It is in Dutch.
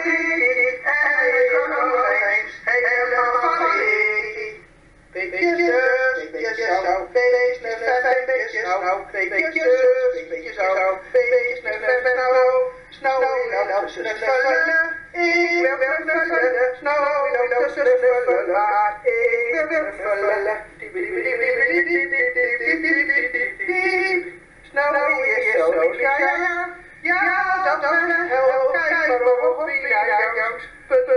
niet. En ik kan nog eens helemaal van niet. Beetje zus, beetje zo, beetje snuf en beetje snauw. Beetje zus, beetje zo, beetje snuf en snauw. Snauw, loopt te snuffelen. Ik wil snuffelen. Snauw, loopt te snuffelen. Maar ik wil snuffelen. Snauw is zo lief, ja, ja. Ja, dat is wel. Kijk maar op wie jij jouwt.